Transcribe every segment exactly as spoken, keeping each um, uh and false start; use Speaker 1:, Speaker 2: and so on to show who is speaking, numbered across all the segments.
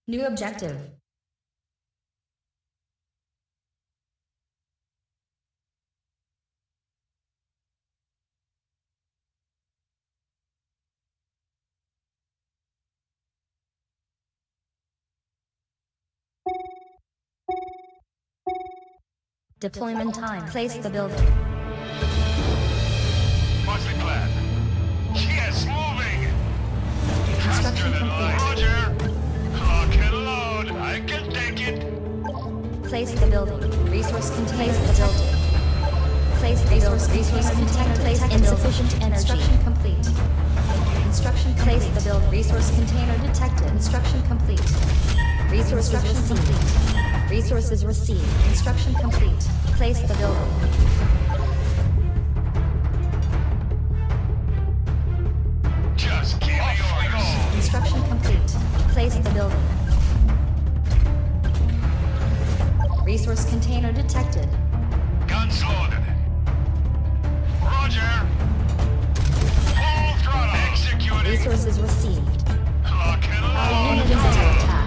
Speaker 1: New objective. Deployment time. Place the building.
Speaker 2: What's the plan? Yes, moving! Faster
Speaker 1: Construction
Speaker 2: than light.
Speaker 1: complete.
Speaker 2: Roger! Lock and load. I can take it.
Speaker 1: Place the building. Resource container. Place the building. Place the resource resource container. Place insufficient energy. Construction complete. Construction complete. Place the build. Resource container detected. Construction complete. Resources received. Resources received. Construction complete. Place the building.
Speaker 2: Just give me orders.
Speaker 1: Construction complete. Place the building. Resource container detected.
Speaker 2: Guns loaded. Roger! Full throttle. Executing.
Speaker 1: Resources received.
Speaker 2: Lock and
Speaker 1: Our unit
Speaker 2: load.
Speaker 1: is under attack.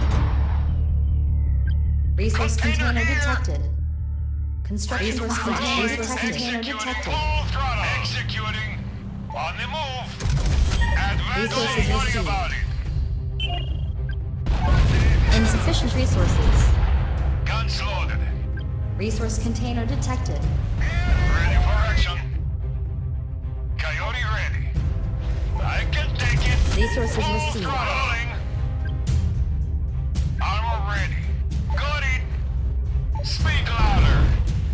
Speaker 1: Resource
Speaker 2: Container
Speaker 1: container
Speaker 2: here.
Speaker 1: detected. Construction
Speaker 2: Resource
Speaker 1: complete. Resource container
Speaker 2: Executing.
Speaker 1: detected.
Speaker 2: Full throttle. Executing. On the move. Advance.
Speaker 1: Resources
Speaker 2: Don't worry
Speaker 1: received.
Speaker 2: about it.
Speaker 1: Insufficient resources.
Speaker 2: Guns loaded.
Speaker 1: Resource container detected.
Speaker 2: Ready for action. Coyote ready. I can take it.
Speaker 1: Resources
Speaker 2: Full
Speaker 1: received.
Speaker 2: throttling. Armor ready. Got it. Speak louder.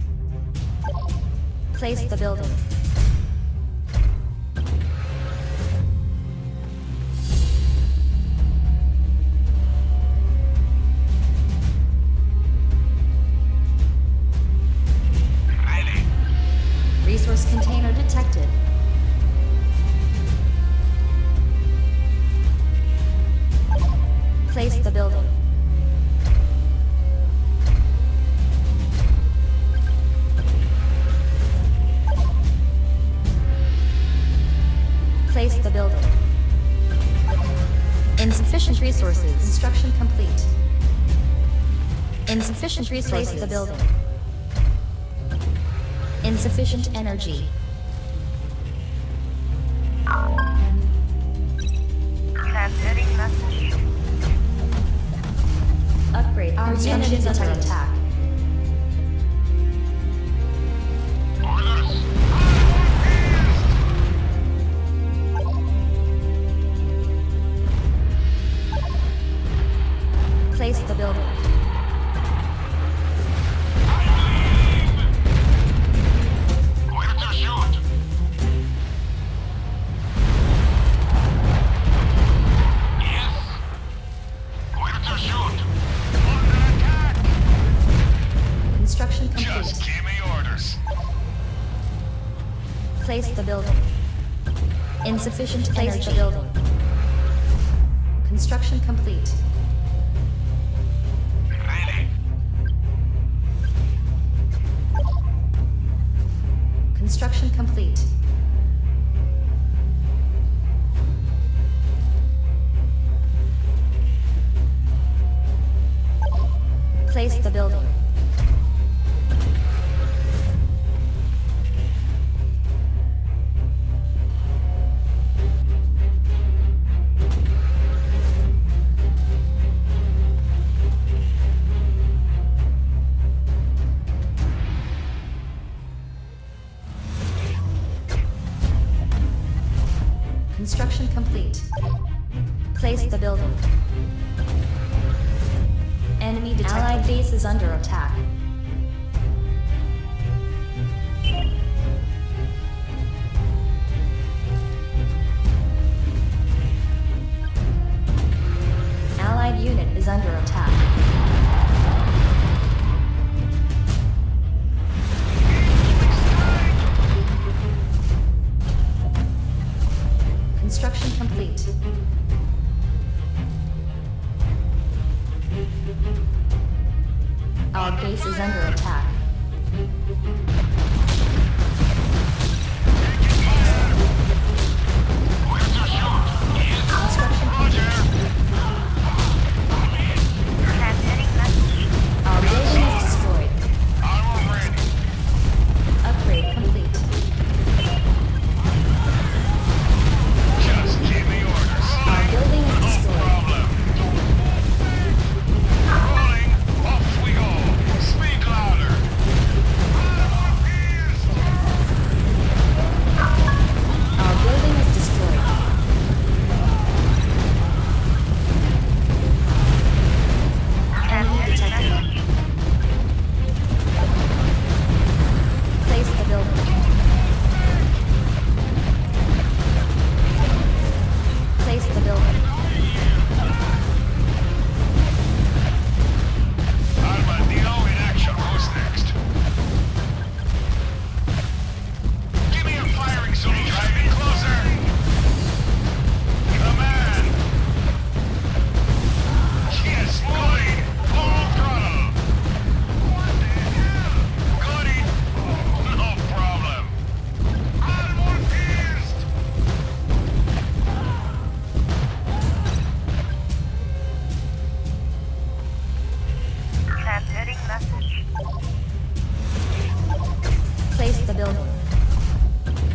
Speaker 1: Place the building.
Speaker 2: Ready.
Speaker 1: Resource container detected. Place the building. Place the building. Insufficient resources. Construction complete. Insufficient resources. Place the building. Insufficient energy.
Speaker 3: Transmitting message.
Speaker 1: Upgrade. Our unit is under attack.
Speaker 2: Orders.
Speaker 1: Place the building.
Speaker 2: Where to shoot? Yes. Where to shoot? Under attack.
Speaker 1: Construction complete.
Speaker 2: Just give me orders.
Speaker 1: Place the building. Insufficient energy. Place the building. Construction complete.
Speaker 2: Ready.
Speaker 1: Construction complete. Place the building. Construction complete. Place the building. Enemy detected. Allied base is under attack. Allied unit is under attack. Construction complete. Our base is under attack.
Speaker 2: Where to shoot? Yes.
Speaker 1: Construction
Speaker 2: Roger.
Speaker 1: complete.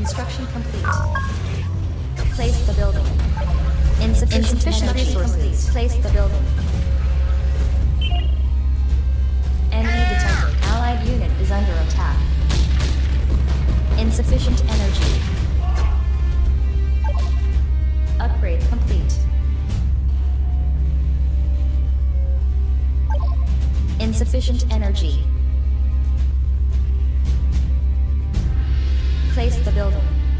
Speaker 1: Construction complete. Place the building. Insufficient, Insufficient resources. Place the building. Enemy detected. Allied unit is under attack. Insufficient energy. Upgrade complete. Insufficient energy. Place the building.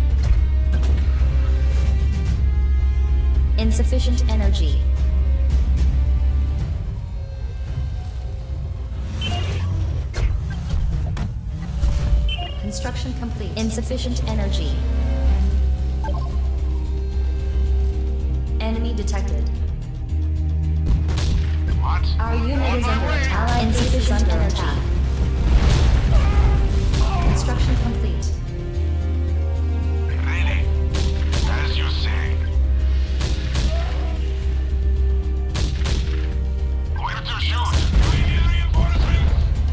Speaker 1: Insufficient energy. Construction complete. Insufficient energy. Enemy detected.
Speaker 2: What?
Speaker 1: Our unit
Speaker 2: On
Speaker 1: is
Speaker 2: my
Speaker 1: under
Speaker 2: way.
Speaker 1: attack. Allied insufficient energy. Construction complete.
Speaker 2: Really? As you say. Where to shoot? We need reinforcements.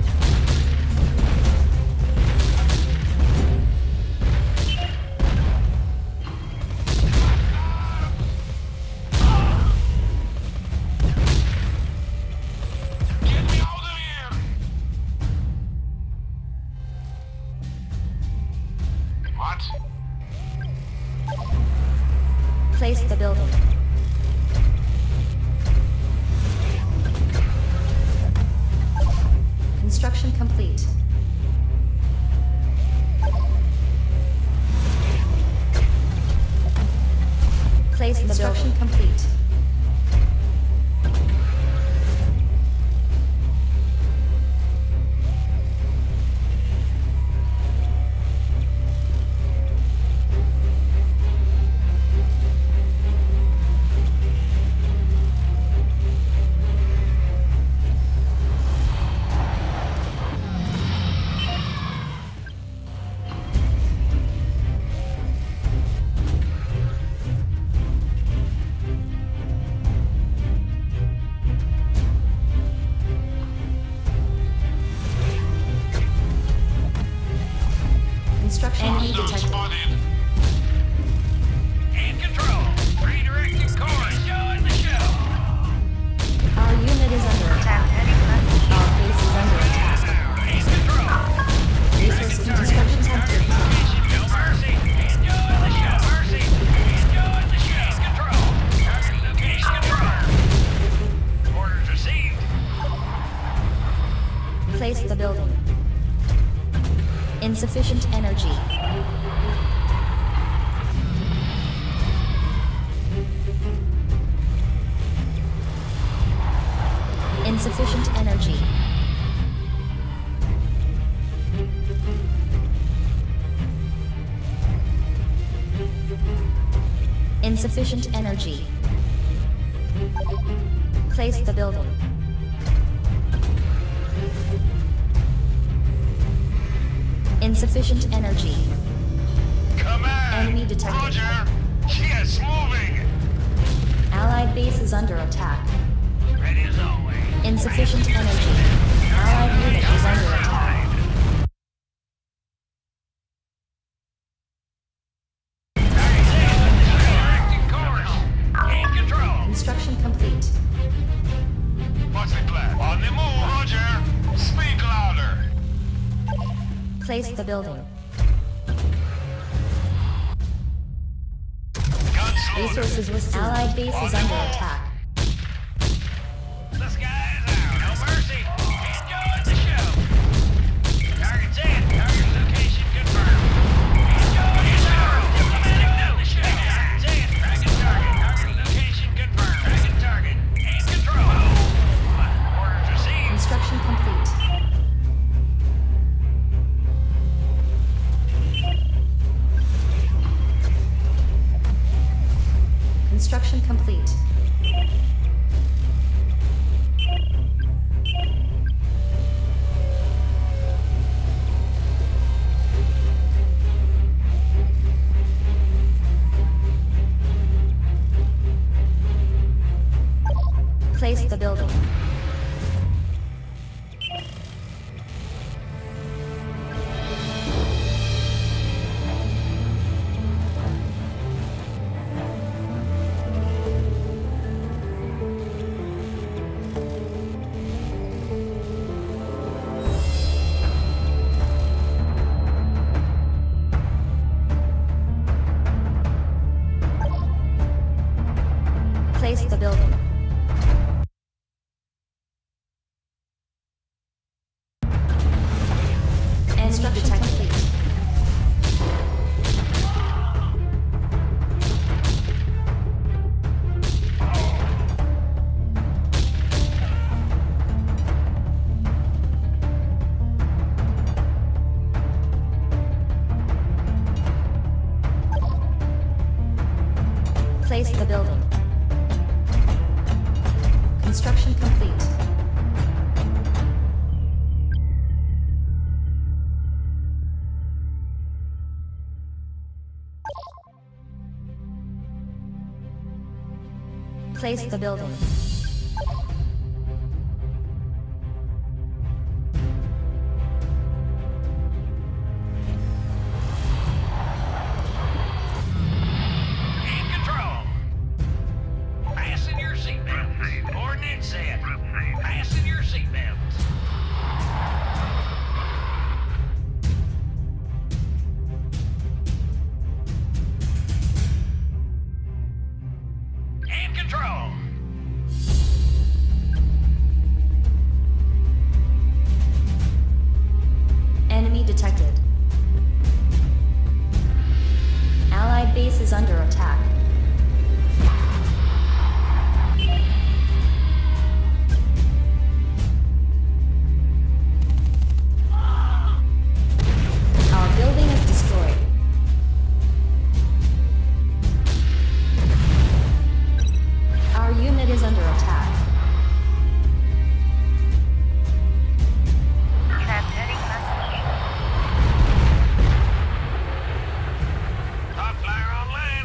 Speaker 2: Get me out of here! What?
Speaker 1: Place the building. Construction complete. Place the building. Complete. Construction enemy
Speaker 2: Hostile
Speaker 1: detected.
Speaker 2: spotted. In control. Redirecting course. Join the show.
Speaker 1: Our unit is under attack.
Speaker 3: Transmitting message.
Speaker 1: Our base is under attack.
Speaker 2: In control.
Speaker 1: Resource construction complete.
Speaker 2: No mercy. Enjoy the show. Mercy. Enjoy the show. In control. Target location confirmed. Orders received.
Speaker 1: Place the building. Insufficient energy. Insufficient energy. Insufficient energy. Place the building. Insufficient energy.
Speaker 2: Command.
Speaker 1: Enemy detected.
Speaker 2: Roger. Yes, moving.
Speaker 1: Allied base is under attack.
Speaker 2: Ready as always.
Speaker 1: Insufficient energy. Allied unit is under attack.
Speaker 2: Redirecting course. In control.
Speaker 1: Construction complete.
Speaker 2: What's the plan? On the move, Roger. Speak louder.
Speaker 1: Place the building.
Speaker 2: Guns loaded.
Speaker 1: Resources received. Allied base is under attack.
Speaker 2: The sky's out. No mercy. Enjoy the show. Target's in. Target location confirmed. Enjoy the show. Diplomatic note. Target's in. Tracking target. Target location confirmed. Tracking target. In control. Orders received.
Speaker 1: Construction complete. Construction complete. Place the building. building. Enemy detected. Place the building. Construction complete. Place the building.
Speaker 2: In control. Fasten your seatbelts. Coordinates set. Fasten your seatbelts. In control.
Speaker 1: Enemy detected. Allied base is under attack. Our building is destroyed. Our unit is under attack.
Speaker 3: Transmitting message.
Speaker 2: Hot flyer online.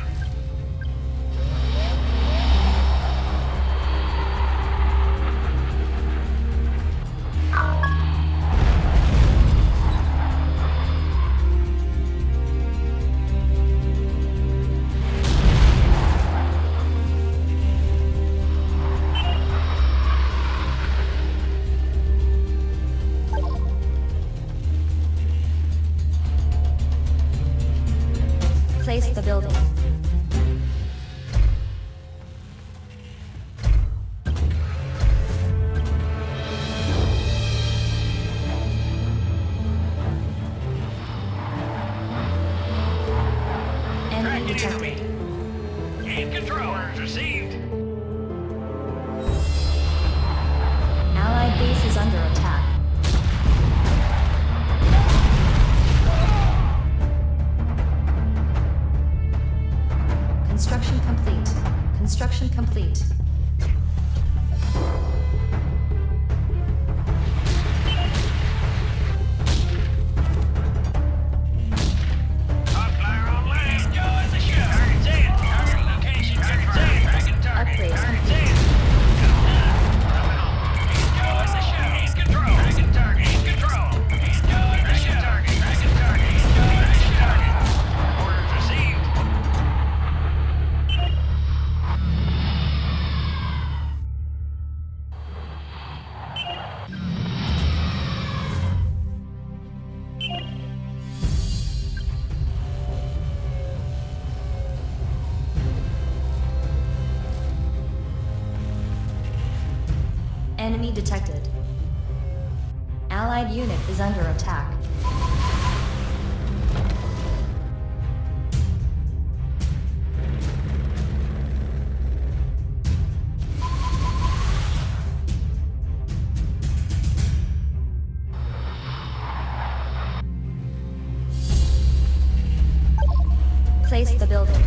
Speaker 1: Place the building. Enemy
Speaker 2: Tracking
Speaker 1: detected.
Speaker 2: enemy. In control. Orders received.
Speaker 1: Allied base is under attack. Construction complete. Construction complete.
Speaker 2: Hot flyer online. Enjoy the show. Target set. Target location. Target set. Tracking target.
Speaker 1: Upgrade
Speaker 2: Target
Speaker 1: complete.
Speaker 2: set. Enjoy the show. In control. Tracking target. In control. Enjoy the show. Target. Tracking target. Enjoy the show. Orders received.
Speaker 1: Enemy detected. Allied unit is under attack. Place the building.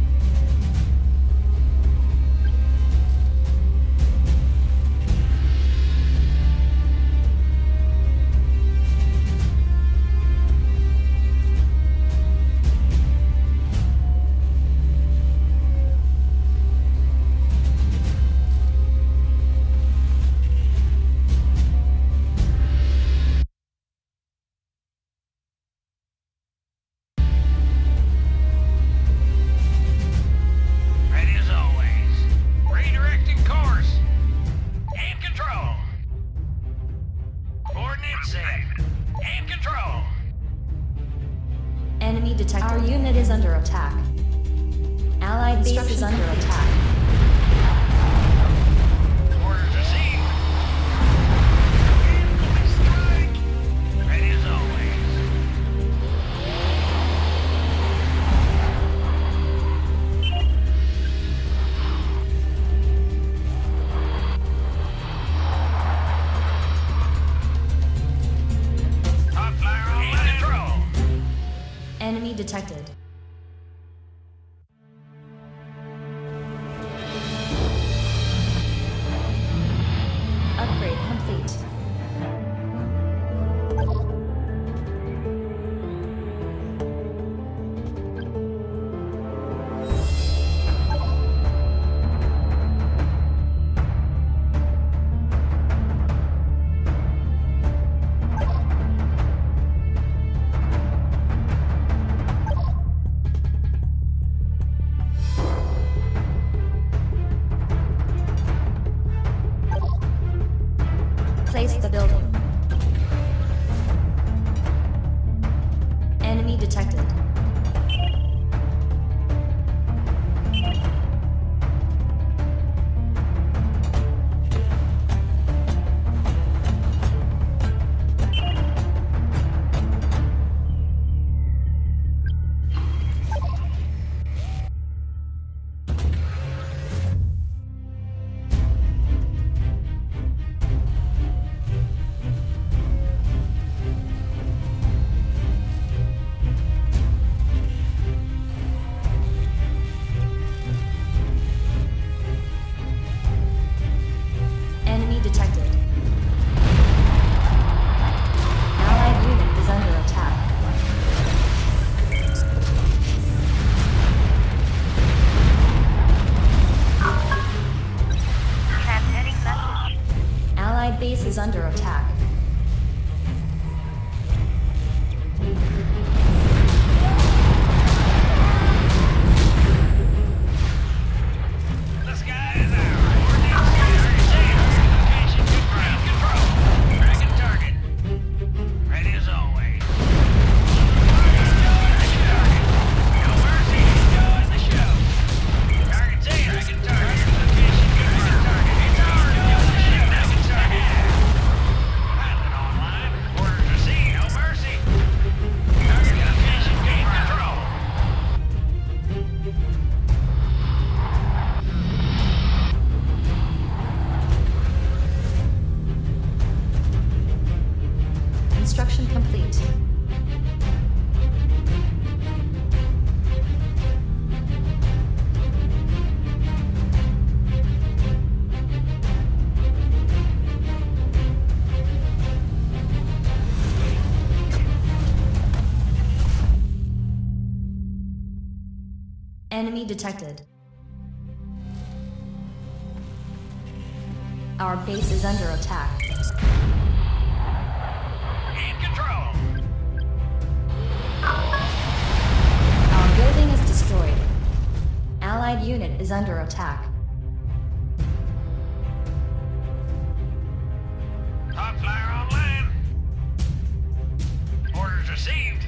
Speaker 2: Ready as always. Redirecting course. In control. Coordinates set. In control.
Speaker 1: Enemy detected. Our unit is under attack. Allied base is under attack. under attack.
Speaker 2: The sky is ours. Coordinates location confirmed. Control. Tracking target. Ready as always. No mercy. Enjoy the show. Target taken. Tracking target. Location confirmed. Target. It's ours. Enjoy the show. Tracking target. Pilot online. Orders received. No mercy. Target location gain control.
Speaker 1: Construction complete. Enemy detected. Our base is under attack.
Speaker 2: Gain control.
Speaker 1: Our building is destroyed. Allied unit is under attack.
Speaker 2: Hot flyer online. Orders received.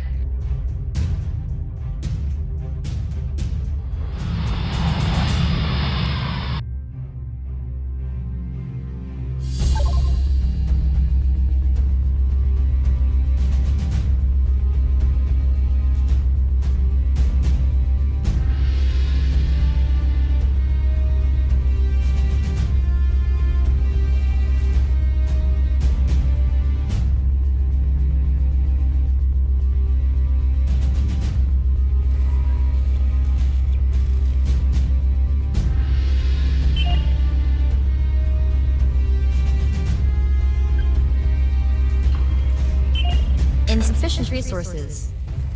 Speaker 1: Insufficient resources.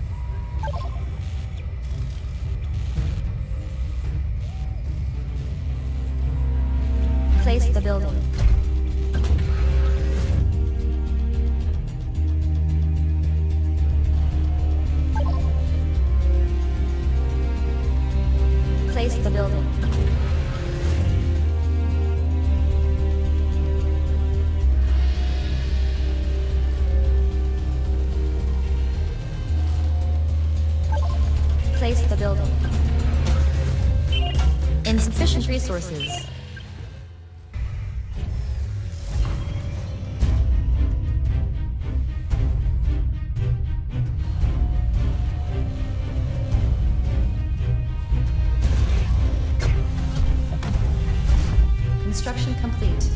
Speaker 1: Place the building. Place the building. Place the building. Insufficient resources. Construction complete.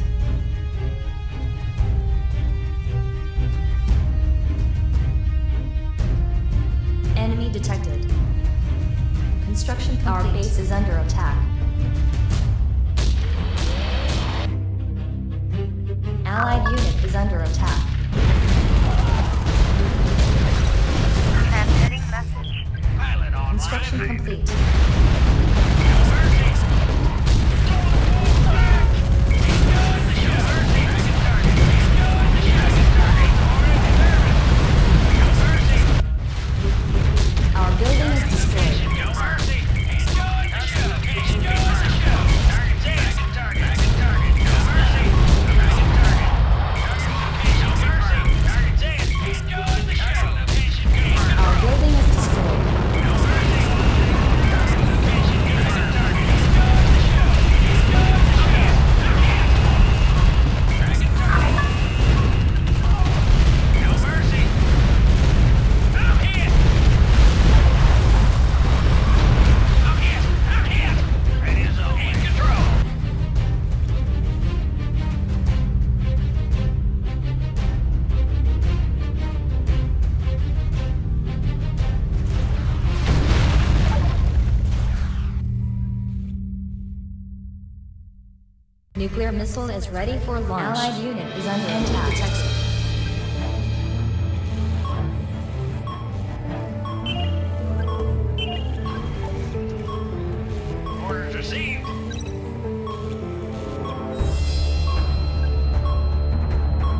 Speaker 1: Enemy detected. Construction complete. Our base is under attack. Allied unit is under attack.
Speaker 3: Transmitting message.
Speaker 2: Pilot online.
Speaker 1: Construction complete.
Speaker 2: No mercy. Enjoy the show. Mercy. Tracking target. Enjoy the show. Target. Order determined. No mercy.
Speaker 1: Our building is destroyed.
Speaker 2: No mercy. Enjoy the show. Enjoy the show. Target taken. Tracking target. Tracking target. No mercy. Tracking target. Target location. No mercy. Target taken. Enjoy the show. Location confirmed.
Speaker 1: Our building is destroyed.
Speaker 2: No mercy. Target location. Tracking target. Enjoy the show. Enjoy the show. Tracking target. No mercy. I'm hit. I'm hit. I'm hit. Ready as always. In control.
Speaker 1: Nuclear missile is ready for launch. Allied unit is under attack. Detected.
Speaker 2: Orders received.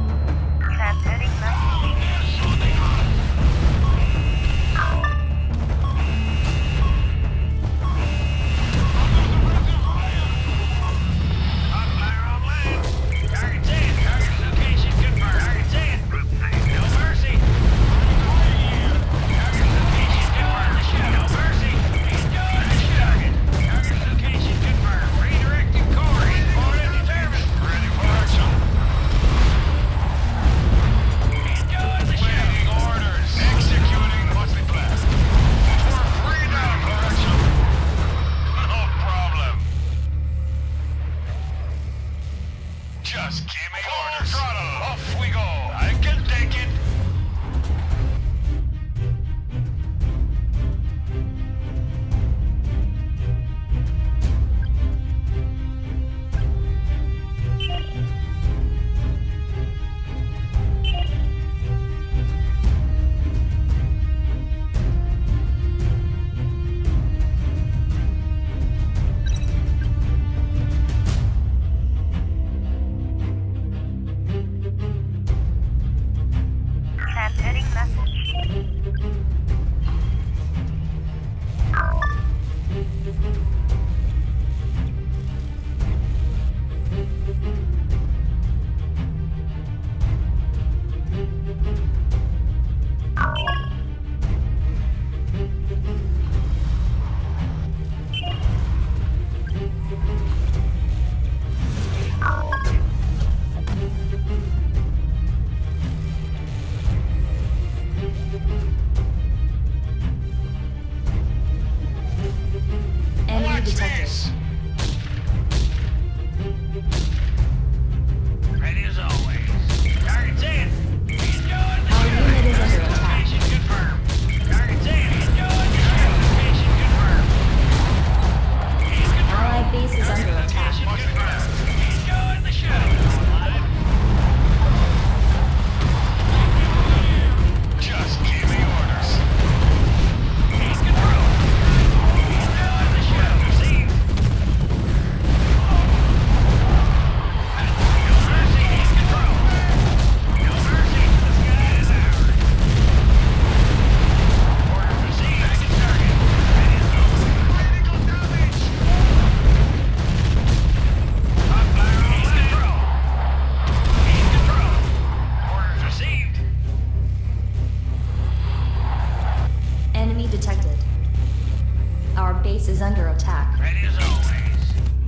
Speaker 1: base is under attack.
Speaker 2: Ready as always.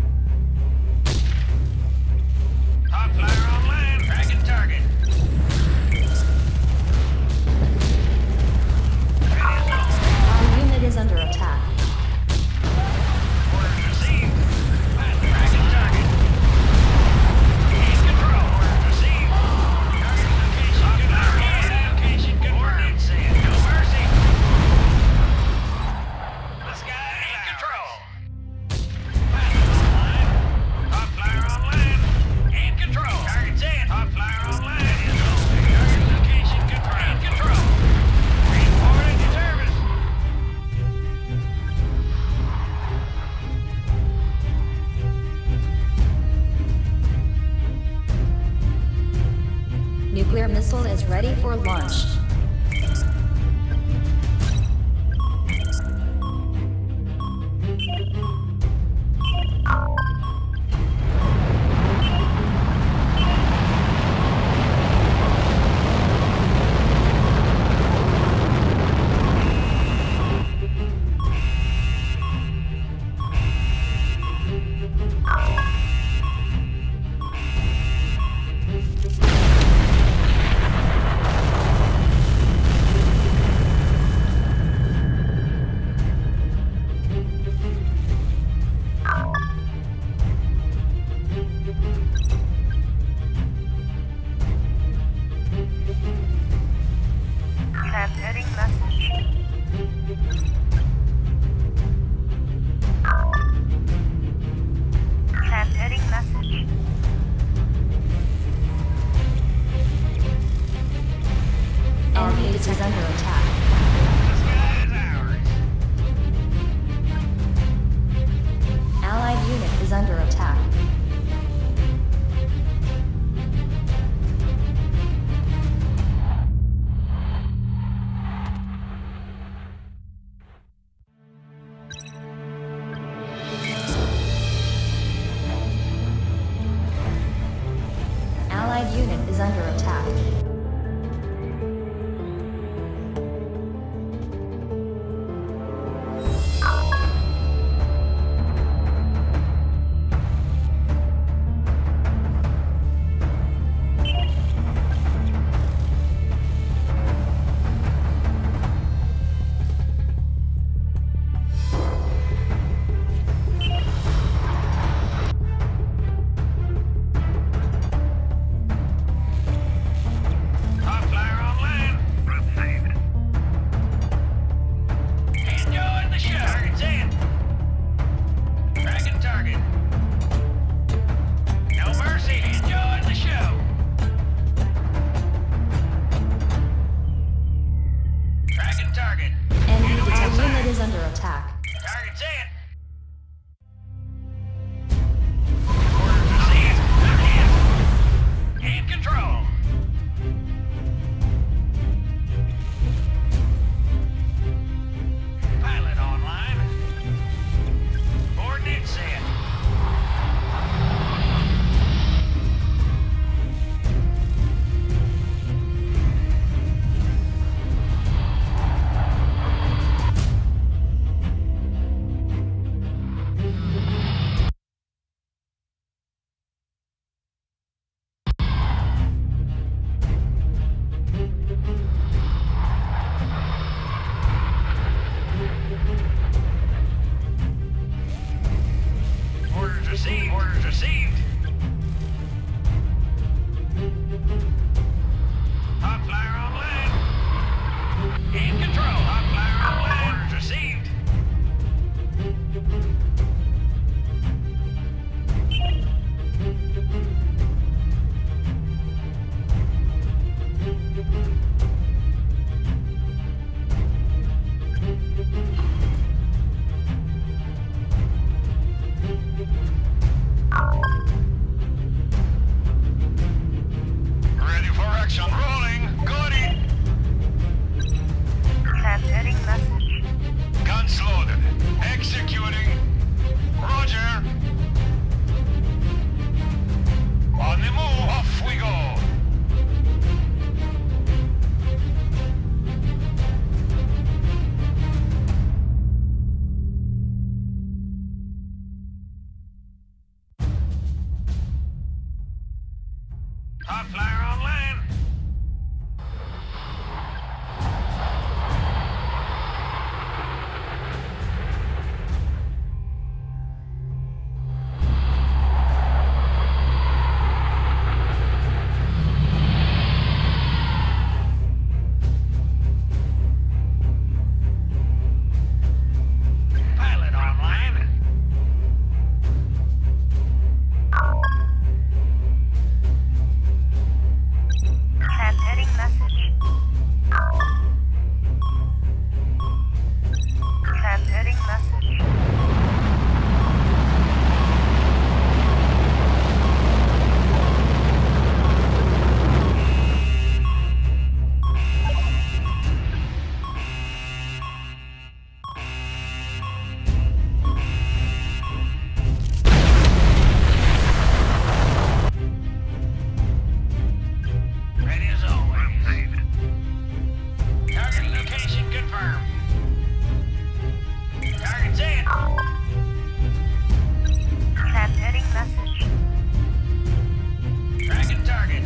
Speaker 2: Hot flyer on land. Tracking target. Ready as always.
Speaker 1: Our unit is under attack.
Speaker 2: Orders received. Tracking target. In control. Orders received. Target location confirmed. Target location confirmed. Saying no mercy. The sky is in control. Hot flyer on land. In control. Target saying hot flyer on land. Target location confirmed. In control. Reporting to service.
Speaker 1: Nuclear missile is ready for launch.
Speaker 3: Transmitting message. Transmitting message.
Speaker 1: Our base is under attack.
Speaker 2: The sky is ours.
Speaker 1: Allied unit is under attack. Allied unit is under attack.
Speaker 2: Hot flyer online. Pilot online.
Speaker 3: Transmitting message. Transmitting message.
Speaker 2: Ready as always. Target location confirmed. Target's in.
Speaker 3: Transmitting message.
Speaker 2: Tracking target.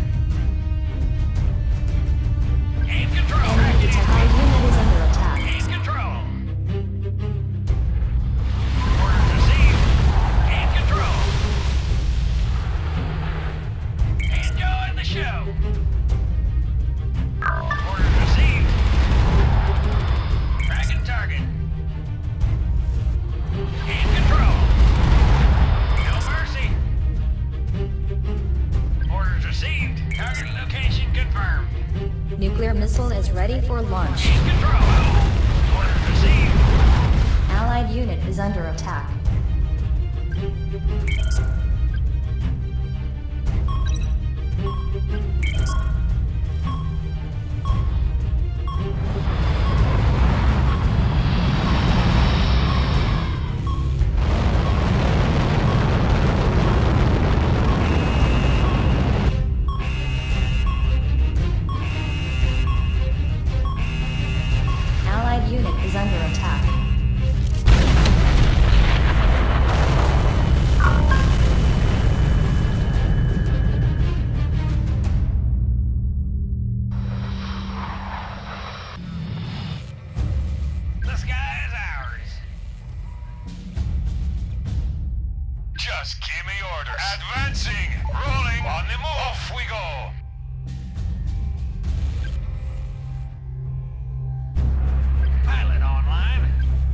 Speaker 2: Aim control.
Speaker 1: Enemy
Speaker 2: Tracking
Speaker 1: detected. Our unit is under attack.
Speaker 2: Aim control. Orders received. Aim control. Enjoy the show. Orders received. Tracking target. Aim control. No mercy. Orders received. Target location confirmed.
Speaker 1: Nuclear missile is ready for launch.
Speaker 2: Aim control. Orders received.
Speaker 1: Allied unit is under attack. Allied unit is under attack.
Speaker 2: The sky is ours.
Speaker 4: Just give me orders. Advancing! Rolling! On the move! Off we go!
Speaker 2: Pilot online.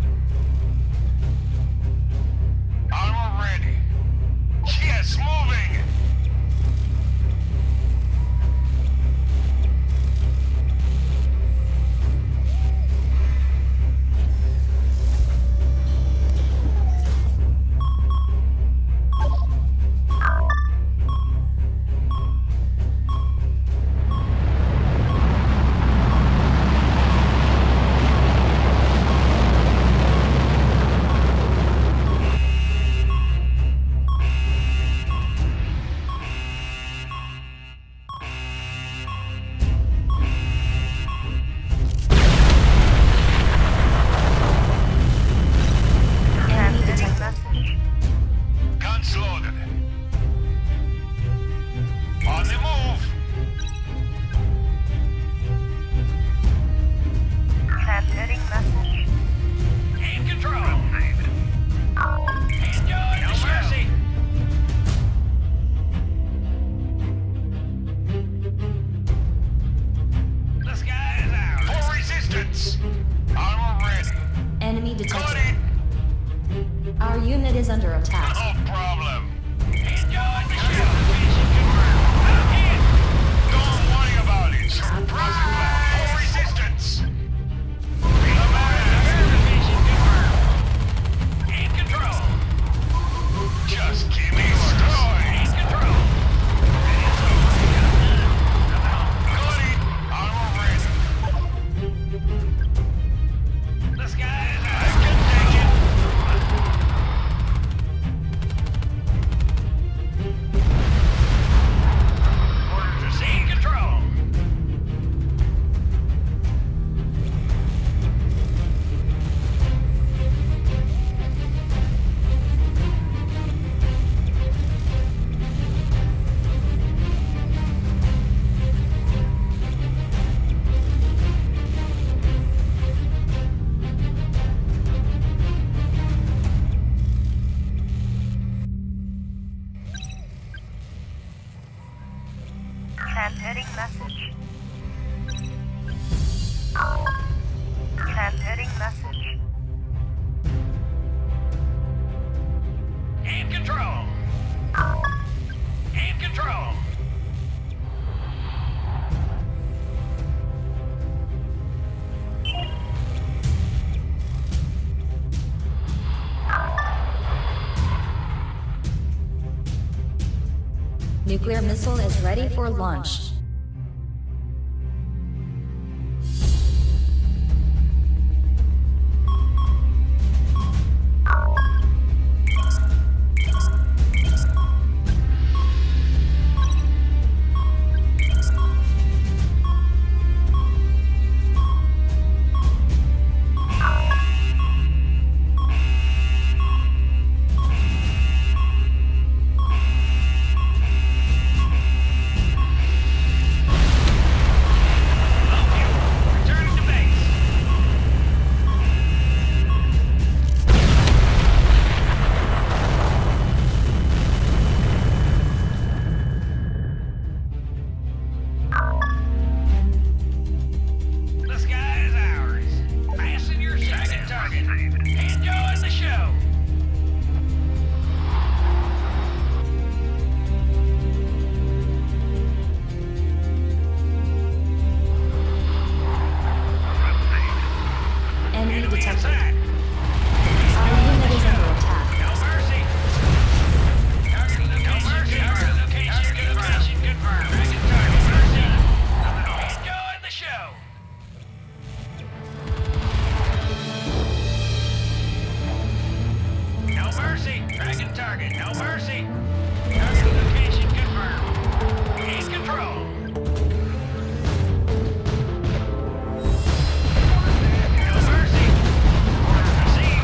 Speaker 4: Armor ready. Yes, moving!
Speaker 1: Enemy
Speaker 3: Transmitting
Speaker 1: detected.
Speaker 3: message.
Speaker 4: Guns loaded. On the move!
Speaker 3: Transmitting message.
Speaker 2: Aim control. Enjoy no the mercy. The sky is ours.
Speaker 4: For resistance! Armor ready.
Speaker 1: Enemy
Speaker 4: Got
Speaker 1: detected.
Speaker 4: it!
Speaker 1: Our unit is under attack.
Speaker 4: No problem.
Speaker 2: Enjoy the show. Location confirmed. Okay.
Speaker 4: Don't worry about it. Surprise attack. For resistance!
Speaker 2: Target location confirmed. Aim control.
Speaker 4: Just give me orders.
Speaker 2: Aim control. Ready as always.
Speaker 4: Got it! Armor ready.
Speaker 2: The sky is
Speaker 4: I
Speaker 2: ours.
Speaker 4: can take it.
Speaker 2: Orders received. Control. control. In control.
Speaker 1: Nuclear missile is ready for launch.
Speaker 2: Returning to base. The sky is ours. Fasten your second target. Enjoy the show.
Speaker 1: Enemy
Speaker 2: Enemy
Speaker 1: detected.
Speaker 2: attack.
Speaker 1: Our unit is under attack.
Speaker 2: No mercy. Target location. Target location confirmed. Confirmed. Target target mercy. Enjoy the show. No mercy. Dragon target. No mercy. Target location confirmed. In control. No mercy. Order received.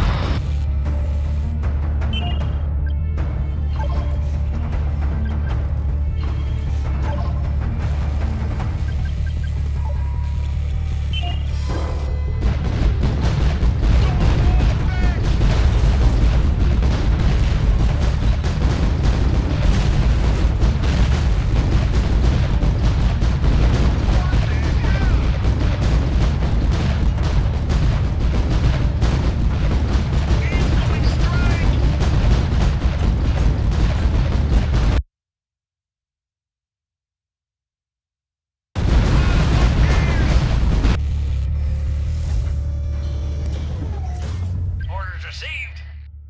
Speaker 2: Orders received.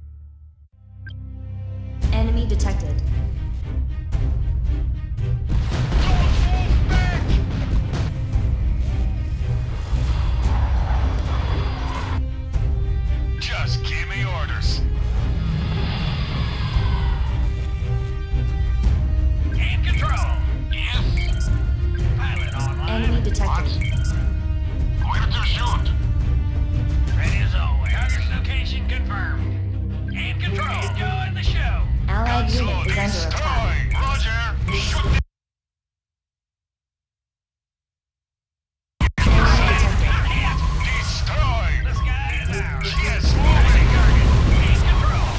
Speaker 1: Enemy detected.
Speaker 4: Just give me orders.
Speaker 2: In control. Yes. Pilot online.
Speaker 1: Enemy detected.
Speaker 4: Where to shoot?
Speaker 2: Ready as always. Target location confirmed. In control. Enjoy the show.
Speaker 1: Allied
Speaker 4: Console
Speaker 1: unit is under attack.
Speaker 4: destroy. Roger. Shoot the
Speaker 1: Enemy detected.
Speaker 4: destroy.
Speaker 2: The sky is ours.
Speaker 4: Yes,
Speaker 2: Target
Speaker 4: moving.
Speaker 2: target. In control.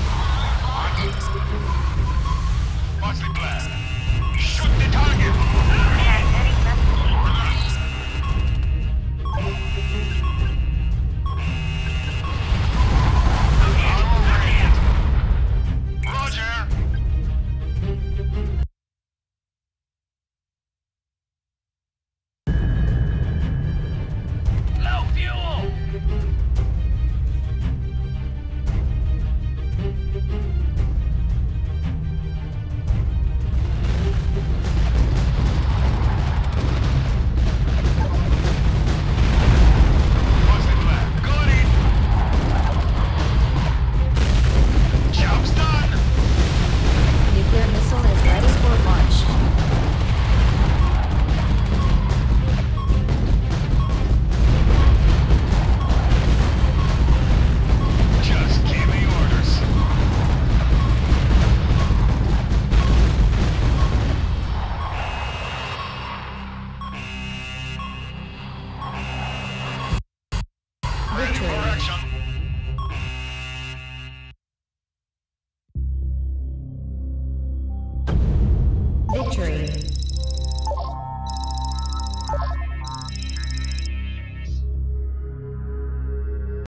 Speaker 4: What's the plan? Shoot the target.
Speaker 3: Transmitting message.
Speaker 4: Roger.
Speaker 2: Low fuel.
Speaker 4: What's the plan? Got it. Job's done.
Speaker 1: Nuclear missile is ready for launch.
Speaker 4: Just give me orders. Ready for
Speaker 1: Victory.
Speaker 4: action.
Speaker 1: Victory.